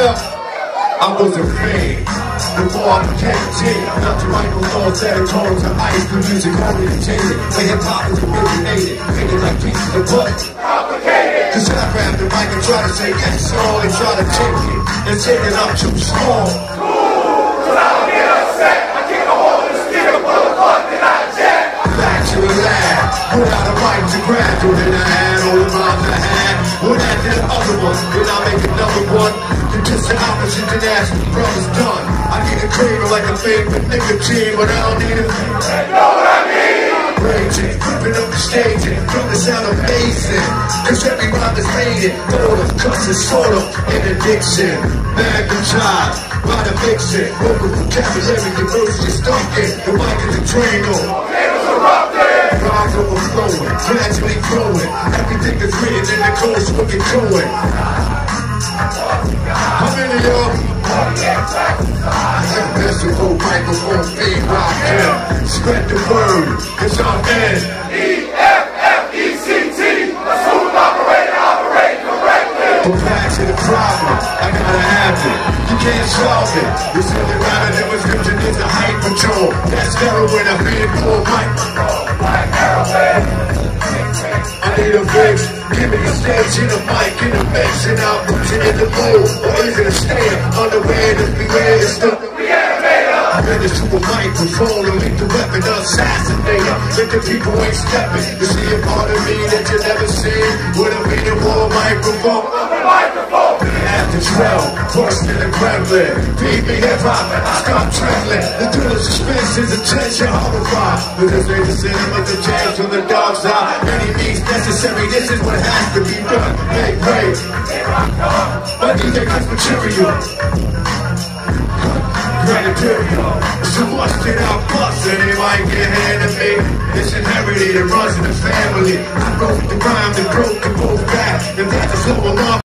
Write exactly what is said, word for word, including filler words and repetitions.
Well, I was afraid. Before I became a teen, not to write no songs that are told to ice. The music only contained it. Where hip-hop is originated. Thinking like pieces of butt. Complicated. Cause I grab the mic and try to say yes all and try to take it. And take it up too small. Cause I don't get upset. I kick a hole in the speaker for the fuck that I jet. Back to the lab. Without a mic to grab. Through in the hand, all the rhymes I had. What after the other one, then I make another one. And just the opposite to that, brother's done. I need a creamer like a favorite nigga team, but I don't need a. You know what I mean? Raging, ripping up the stage, from the sound amazing. Cause every rhyme is made it, full of cuts and soda and addiction. Magnetized by the mixing, vocal vocabulary, your verse is stunking. The mic is a train on. Volcanoes erupting. Rhymes overflowing, gradually growing. Everything is written in the code, so we can do it. How many of y'all? Invisible microphone being rocked here. Spread the word, it's on in. E F F E C T, a smooth operator, operate correctly. But back to the problem, I gotta have it. You can't solve it. It's something rather than what's scripture is the hype patrol. That's heroin, I feed for a microphone. Like heroin. I need a fix. Give me the stage and a mic and a mix, and I'll put you in the mood. Or is it a stand on the way to be ready to stop? I'm ready to a microphone and leave the weapon assassinator. If the people ain't stepping, you see a part of me that you never seen. Would have been a war microphone. Microphone. After twelve, worse than a gremlin. Feed me hip-hop, I stop trembling. The thrill of suspense is attention horrified. But this ain't the cinema, the jams from the dark side. Any means necessary, this is what has to be done. Hey, great. My D J cuts material. Granted period. So much that I bust and it might get handed me. It's inherited, it runs in the family. I wrote the rhyme that broke the both back. And that's a slow enough.